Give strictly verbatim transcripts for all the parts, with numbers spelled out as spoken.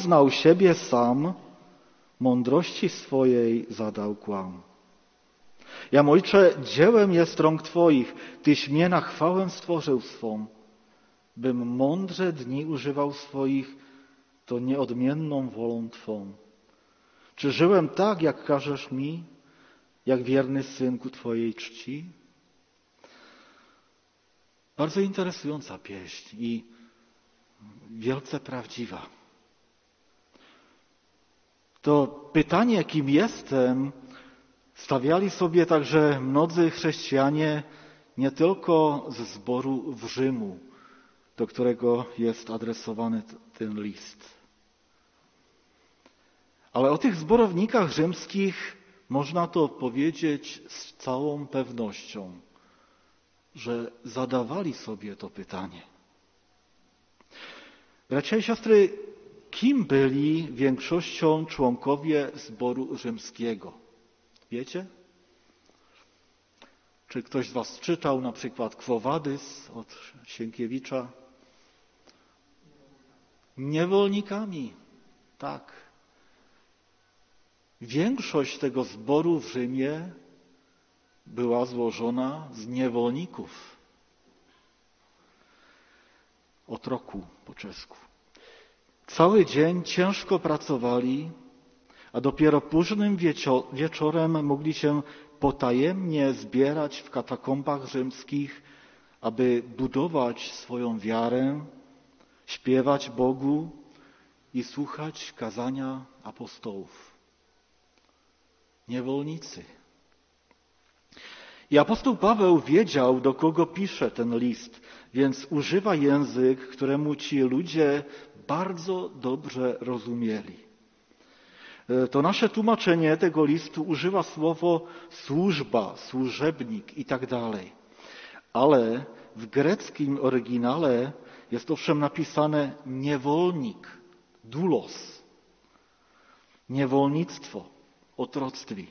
znał siebie sam, mądrości swojej zadał kłam. Jam, Ojcze, dziełem jest rąk Twoich, Tyś mnie na chwałę stworzył swą. Bym mądrze dni używał swoich, to nieodmienną wolą Twą. Czy żyłem tak, jak każesz mi, jak wierny syn ku Twojej czci? Bardzo interesująca pieśń i wielce prawdziwa. To pytanie, kim jestem, stawiali sobie także mnodzy chrześcijanie nie tylko ze zboru w Rzymu, do którego jest adresowany ten list. Ale o tych zborownikach rzymskich można to powiedzieć z całą pewnością, że zadawali sobie to pytanie. Bracia i siostry, kim byli większością członkowie zboru rzymskiego? Wiecie? Czy ktoś z Was czytał na przykład Quo Vadis od Sienkiewicza? Niewolnikami, tak. Większość tego zboru w Rzymie była złożona z niewolników. Otroku po czesku. Cały dzień ciężko pracowali, a dopiero późnym wieczorem mogli się potajemnie zbierać w katakombach rzymskich, aby budować swoją wiarę, śpiewać Bogu i słuchać kazania apostołów. Niewolnicy. I apostoł Paweł wiedział, do kogo pisze ten list, więc używa język, któremu ci ludzie bardzo dobrze rozumieli. To nasze tłumaczenie tego listu używa słowo służba, służebnik i tak dalej. Ale w greckim oryginale jest owszem napisane niewolnik, doulos, niewolnictwo, otroctwi.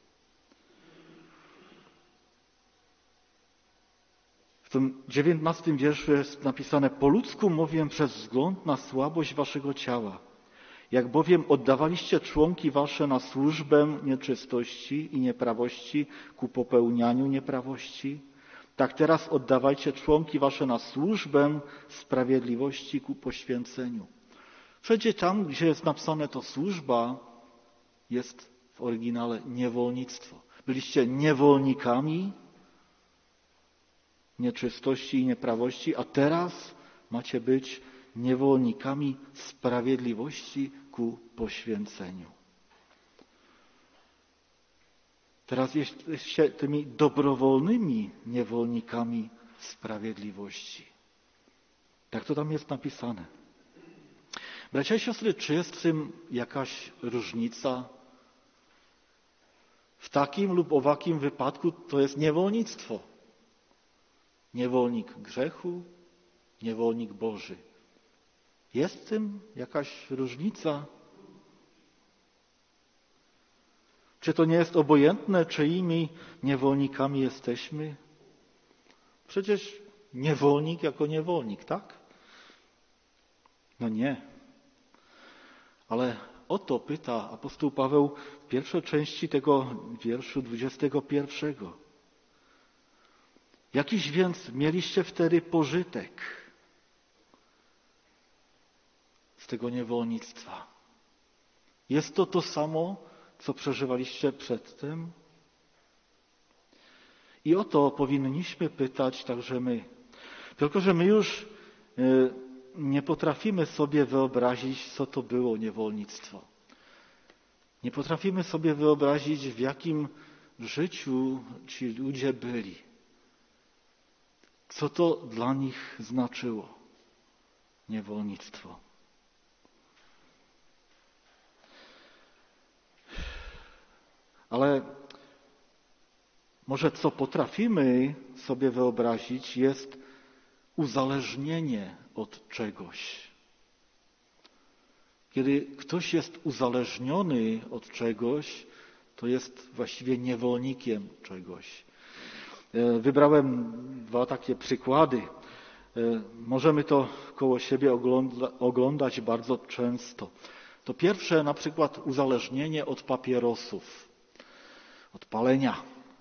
W tym dziewiętnastym wierszu jest napisane: po ludzku mówię przez wzgląd na słabość waszego ciała. Jak bowiem oddawaliście członki wasze na służbę nieczystości i nieprawości ku popełnianiu nieprawości, tak teraz oddawajcie członki wasze na służbę sprawiedliwości ku poświęceniu. Wszędzie tam, gdzie jest napisane to służba, jest w oryginale niewolnictwo. Byliście niewolnikami nieczystości i nieprawości, a teraz macie być niewolnikami sprawiedliwości ku poświęceniu. Teraz jesteście tymi dobrowolnymi niewolnikami sprawiedliwości. Tak to tam jest napisane. Bracia i siostry, czy jest w tym jakaś różnica? W takim lub owakim wypadku to jest niewolnictwo. Niewolnik grzechu, niewolnik Boży. Jest w tym jakaś różnica? Czy to nie jest obojętne, czyimi niewolnikami jesteśmy? Przecież niewolnik jako niewolnik, tak? No nie. Ale o to pyta apostoł Paweł w pierwszej części tego wierszu dwudziestego pierwszego. Jakiś więc mieliście wtedy pożytek z tego niewolnictwa? Jest to to samo, co przeżywaliście przedtem? I o to powinniśmy pytać także my. Tylko że my już nie potrafimy sobie wyobrazić, co to było niewolnictwo. Nie potrafimy sobie wyobrazić, w jakim życiu ci ludzie byli. Co to dla nich znaczyło? Niewolnictwo. Ale może co potrafimy sobie wyobrazić, jest uzależnienie od czegoś. Kiedy ktoś jest uzależniony od czegoś, to jest właściwie niewolnikiem czegoś. Wybrałem dwa takie przykłady. Możemy to koło siebie ogląda, oglądać bardzo często. To pierwsze na przykład uzależnienie od papierosów, od palenia.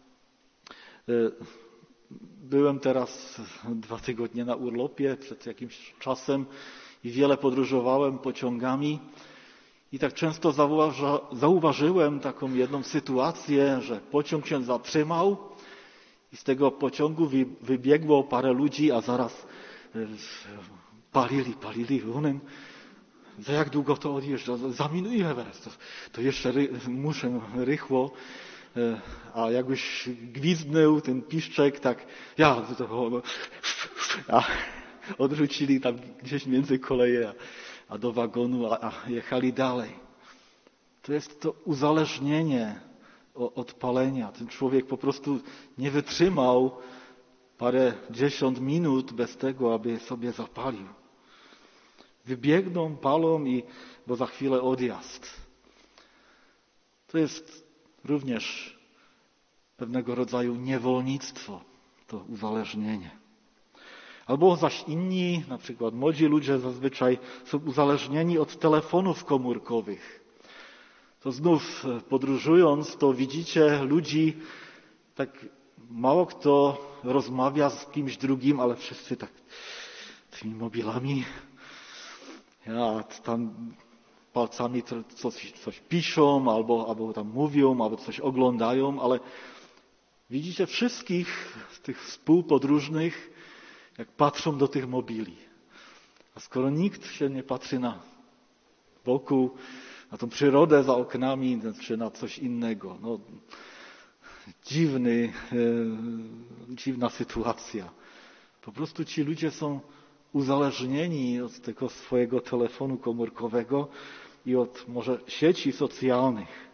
Byłem teraz dwa tygodnie na urlopie przed jakimś czasem i wiele podróżowałem pociągami i tak często zauważa, zauważyłem taką jedną sytuację, że pociąg się zatrzymał i z tego pociągu wy, wybiegło parę ludzi, a zaraz palili, palili runem. Za jak długo to odjeżdża? Za minutę teraz. To, to jeszcze ry, muszę rychło. A jakbyś gwizdnął ten piszczek, tak ja, to, a odrzucili tam gdzieś między koleje, a do wagonu, a, a jechali dalej. To jest to uzależnienie od palenia. Ten człowiek po prostu nie wytrzymał parę dziesiąt minut bez tego, aby sobie zapalił. Wybiegną, palą, i, bo za chwilę odjazd. To jest również pewnego rodzaju niewolnictwo, to uzależnienie. Albo zaś inni, na przykład młodzi ludzie zazwyczaj są uzależnieni od telefonów komórkowych. To znów podróżując, to widzicie ludzi, tak mało kto rozmawia z kimś drugim, ale wszyscy tak tymi mobilami, ja tam palcami coś, coś piszą, albo, albo tam mówią, albo coś oglądają, ale widzicie wszystkich tych współpodróżnych, jak patrzą do tych mobili. A skoro nikt się nie patrzy na wokół, na tą przyrodę za oknami, czy na coś innego, no dziwny, e, dziwna sytuacja. Po prostu ci ludzie są uzależnieni od tego swojego telefonu komórkowego i od może sieci socjalnych.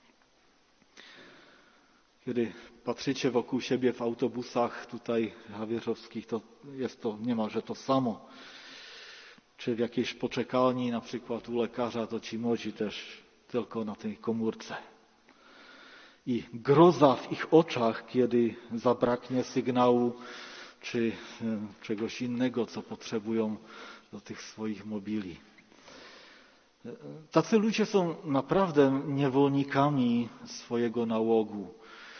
Kiedy patrzycie wokół siebie w autobusach tutaj hawierzowskich, to jest to niemalże to samo. Czy w jakiejś poczekalni, na przykład u lekarza, to ci młodzi też tylko na tej komórce. I groza w ich oczach, kiedy zabraknie sygnału czy czegoś innego, co potrzebują do tych swoich mobili. Tacy ludzie są naprawdę niewolnikami swojego nałogu.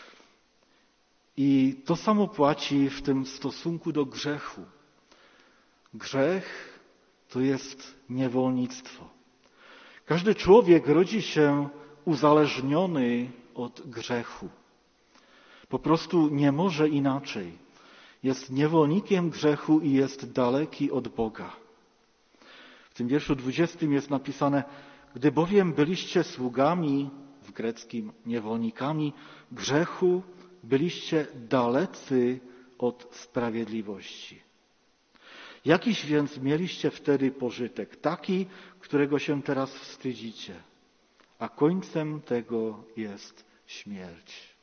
I to samo płaci w tym stosunku do grzechu. Grzech to jest niewolnictwo. Każdy człowiek rodzi się uzależniony od grzechu. Po prostu nie może inaczej. Jest niewolnikiem grzechu i jest daleki od Boga. W tym wierszu dwudziestym jest napisane: gdy bowiem byliście sługami, w greckim niewolnikami grzechu, byliście dalecy od sprawiedliwości. Jakiś więc mieliście wtedy pożytek, taki, którego się teraz wstydzicie, a końcem tego jest śmierć.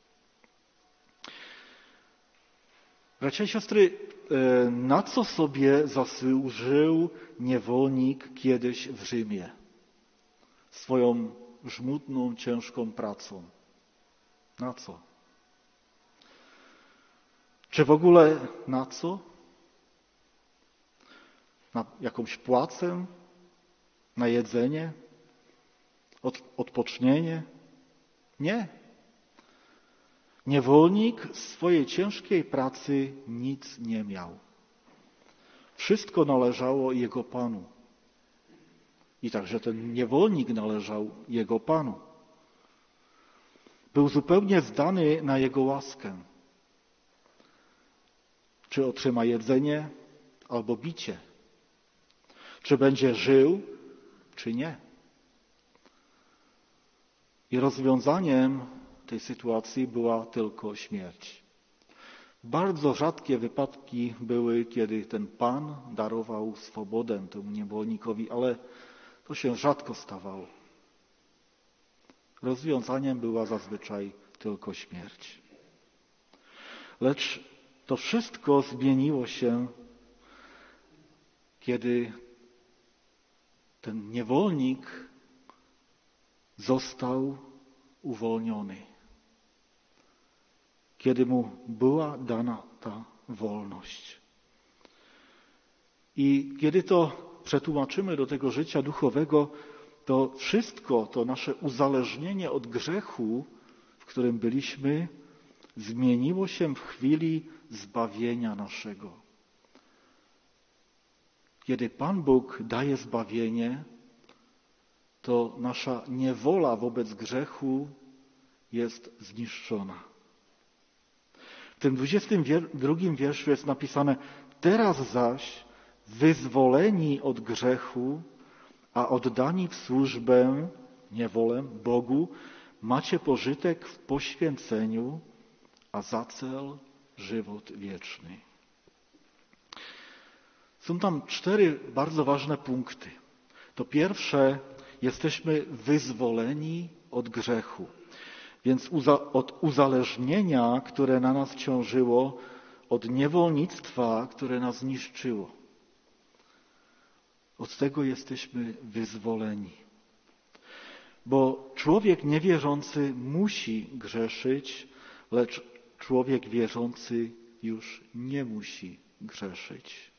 Bracia i siostry, na co sobie zasłużył niewolnik kiedyś w Rzymie? Swoją żmudną, ciężką pracą. Na co? Czy w ogóle na co? Na jakąś płacę? Na jedzenie? Od, odpocznienie? Nie. Niewolnik z swojej ciężkiej pracy nic nie miał. Wszystko należało jego Panu. I także ten niewolnik należał jego Panu. Był zupełnie zdany na jego łaskę. Czy otrzyma jedzenie albo bicie? Czy będzie żył, czy nie? I rozwiązaniem tej sytuacji była tylko śmierć. Bardzo rzadkie wypadki były, kiedy ten Pan darował swobodę temu niewolnikowi, ale to się rzadko stawało. Rozwiązaniem była zazwyczaj tylko śmierć. Lecz to wszystko zmieniło się, kiedy ten niewolnik został uwolniony. Kiedy mu była dana ta wolność. I kiedy to przetłumaczymy do tego życia duchowego, to wszystko to nasze uzależnienie od grzechu, w którym byliśmy, zmieniło się w chwili zbawienia naszego. Kiedy Pan Bóg daje zbawienie, to nasza niewola wobec grzechu jest zniszczona. W tym dwudziestym drugim wierszu jest napisane: teraz zaś wyzwoleni od grzechu, a oddani w służbę, niewolę Bogu, macie pożytek w poświęceniu, a za cel żywot wieczny. Są tam cztery bardzo ważne punkty. To pierwsze, jesteśmy wyzwoleni od grzechu. Więc uza, od uzależnienia, które na nas ciążyło, od niewolnictwa, które nas niszczyło. Od tego jesteśmy wyzwoleni. Bo człowiek niewierzący musi grzeszyć, lecz człowiek wierzący już nie musi grzeszyć.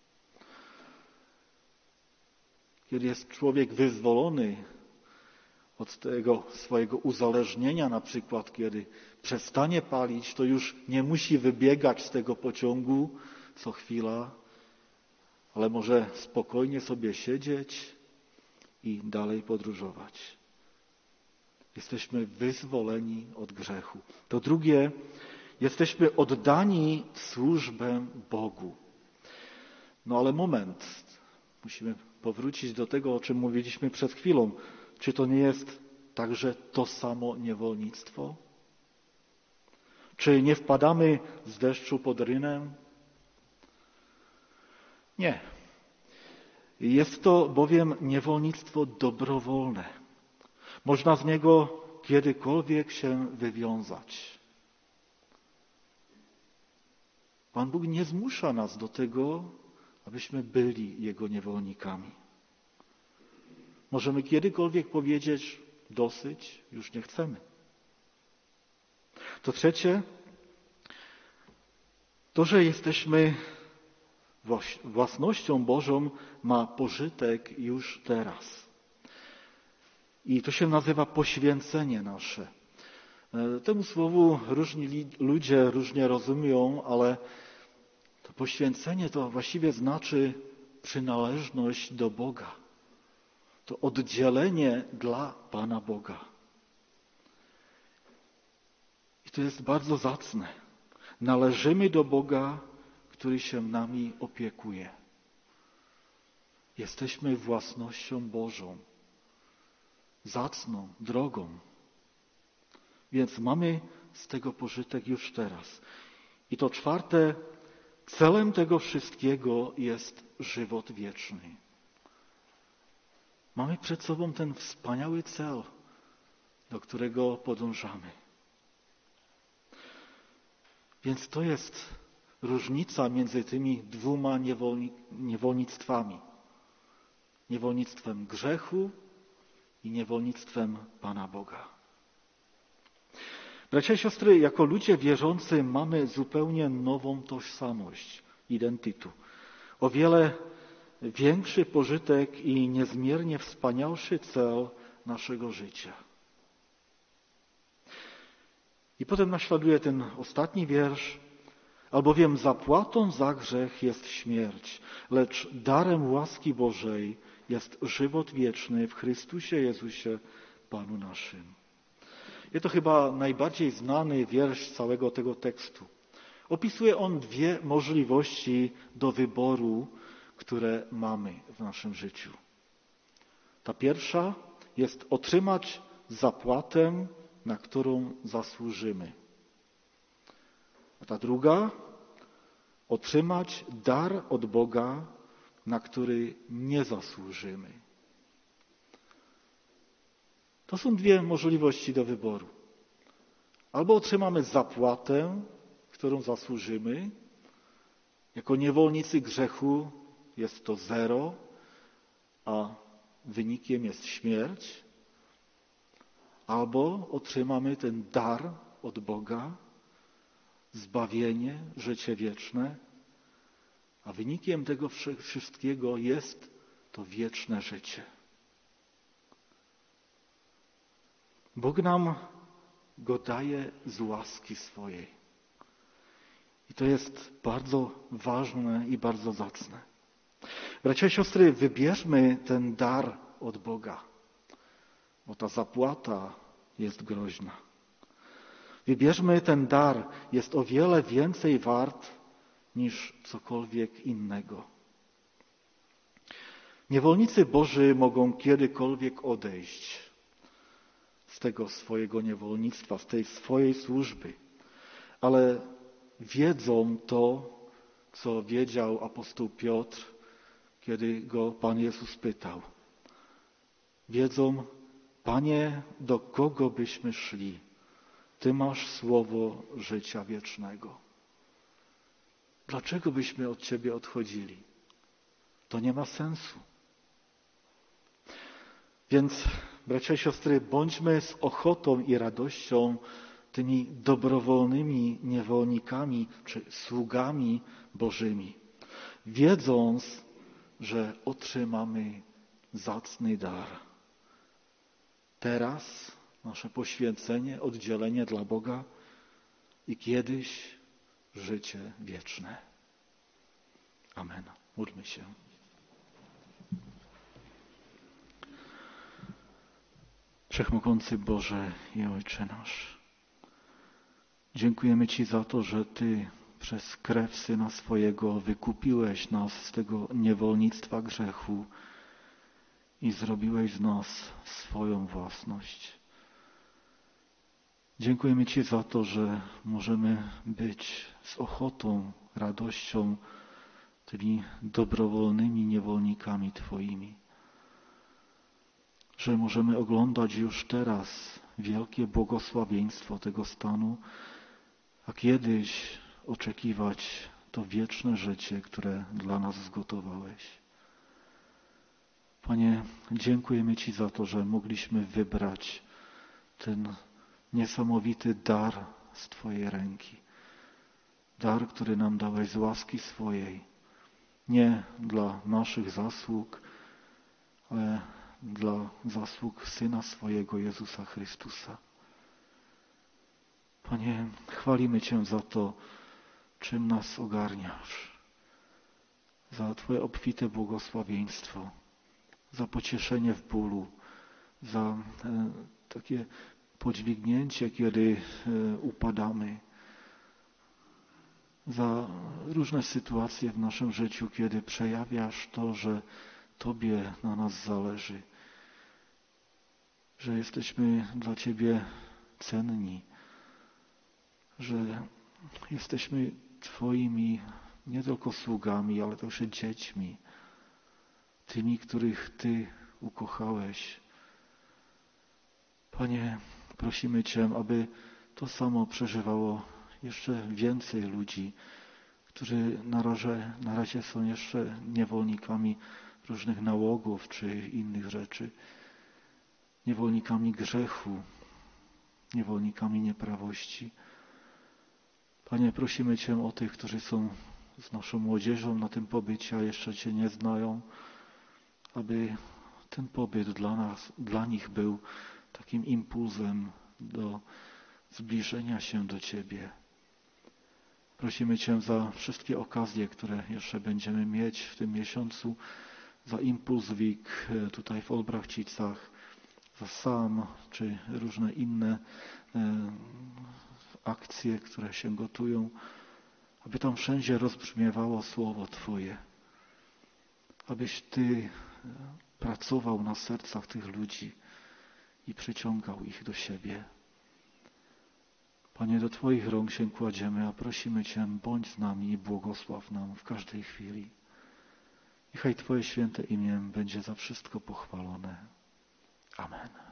Kiedy jest człowiek wyzwolony od tego swojego uzależnienia, na przykład kiedy przestanie palić, to już nie musi wybiegać z tego pociągu co chwila, ale może spokojnie sobie siedzieć i dalej podróżować. Jesteśmy wyzwoleni od grzechu. To drugie, jesteśmy oddani w służbę Bogu. No ale moment, musimy powrócić do tego, o czym mówiliśmy przed chwilą. Czy to nie jest także to samo niewolnictwo? Czy nie wpadamy z deszczu pod rynę? Nie. Jest to bowiem niewolnictwo dobrowolne. Można z niego kiedykolwiek się wywiązać. Pan Bóg nie zmusza nas do tego, abyśmy byli Jego niewolnikami. Możemy kiedykolwiek powiedzieć: dosyć, już nie chcemy. To trzecie, to, że jesteśmy własnością Bożą, ma pożytek już teraz. I to się nazywa poświęcenie nasze. Temu słowu różni ludzie różnie rozumieją, ale to poświęcenie to właściwie znaczy przynależność do Boga. To oddzielenie dla Pana Boga. I to jest bardzo zacne. Należymy do Boga, który się nami opiekuje. Jesteśmy własnością Bożą. Zacną, drogą. Więc mamy z tego pożytek już teraz. I to czwarte, celem tego wszystkiego jest żywot wieczny. Mamy przed sobą ten wspaniały cel, do którego podążamy. Więc to jest różnica między tymi dwoma niewolni- niewolnictwami. Niewolnictwem grzechu i niewolnictwem Pana Boga. Bracia i siostry, jako ludzie wierzący mamy zupełnie nową tożsamość, identytu. O wiele większy pożytek i niezmiernie wspanialszy cel naszego życia. I potem naśladuje ten ostatni wiersz. Albowiem zapłatą za grzech jest śmierć, lecz darem łaski Bożej jest żywot wieczny w Chrystusie Jezusie, Panu naszym. I to chyba najbardziej znany wiersz całego tego tekstu. Opisuje on dwie możliwości do wyboru, które mamy w naszym życiu. Ta pierwsza jest otrzymać zapłatę, na którą zasłużymy. A ta druga, otrzymać dar od Boga, na który nie zasłużymy. To są dwie możliwości do wyboru. Albo otrzymamy zapłatę, którą zasłużymy. Jako niewolnicy grzechu jest to zero, a wynikiem jest śmierć. Albo otrzymamy ten dar od Boga, zbawienie, życie wieczne, A wynikiem tego wszystkiego jest to wieczne życie. Bóg nam go daje z łaski swojej. I to jest bardzo ważne i bardzo zacne. Bracia i siostry, wybierzmy ten dar od Boga, bo ta zapłata jest groźna. Wybierzmy ten dar, jest o wiele więcej wart niż cokolwiek innego. Niewolnicy Boży mogą kiedykolwiek odejść z tego swojego niewolnictwa, z tej swojej służby, ale wiedzą to, co wiedział apostoł Piotr, kiedy go Pan Jezus pytał. Wiedzą, Panie, do kogo byśmy szli? Ty masz słowo życia wiecznego. Dlaczego byśmy od Ciebie odchodzili? To nie ma sensu. Więc, bracia i siostry, bądźmy z ochotą i radością tymi dobrowolnymi niewolnikami czy sługami Bożymi, wiedząc, że otrzymamy zacny dar. Teraz nasze poświęcenie, oddzielenie dla Boga i kiedyś życie wieczne. Amen. Módlmy się. Wszechmogący Boże i Ojcze nasz, dziękujemy Ci za to, że Ty przez krew Syna swojego wykupiłeś nas z tego niewolnictwa grzechu i zrobiłeś z nas swoją własność. Dziękujemy Ci za to, że możemy być z ochotą, radością tymi dobrowolnymi niewolnikami Twoimi. Że możemy oglądać już teraz wielkie błogosławieństwo tego stanu, a kiedyś oczekiwać to wieczne życie, które dla nas zgotowałeś. Panie, dziękujemy Ci za to, że mogliśmy wybrać ten niesamowity dar z Twojej ręki. Dar, który nam dałeś z łaski swojej. Nie dla naszych zasług, ale dla zasług Syna swojego, Jezusa Chrystusa. Panie, chwalimy Cię za to, czym nas ogarniasz, za Twoje obfite błogosławieństwo, za pocieszenie w bólu, za e, takie podźwignięcie, kiedy e, upadamy, za różne sytuacje w naszym życiu, kiedy przejawiasz to, że Tobie na nas zależy, że jesteśmy dla Ciebie cenni, że jesteśmy Twoimi nie tylko sługami, ale także dziećmi, tymi, których Ty ukochałeś. Panie, prosimy Cię, aby to samo przeżywało jeszcze więcej ludzi, którzy na razie, na razie są jeszcze niewolnikami różnych nałogów czy innych rzeczy, niewolnikami grzechu, niewolnikami nieprawości. Panie, prosimy Cię o tych, którzy są z naszą młodzieżą na tym pobycie, a jeszcze Cię nie znają, aby ten pobyt dla nas, dla nich był takim impulsem do zbliżenia się do Ciebie. Prosimy Cię za wszystkie okazje, które jeszcze będziemy mieć w tym miesiącu, za Impuls Week tutaj w Olbrachcicach, za SAM, czy różne inne e, akcje, które się gotują, aby tam wszędzie rozbrzmiewało Słowo Twoje. Abyś Ty pracował na sercach tych ludzi i przyciągał ich do siebie. Panie, do Twoich rąk się kładziemy, a prosimy Cię, bądź z nami i błogosław nam w każdej chwili. Niechaj Twoje święte imię będzie za wszystko pochwalone. Amen.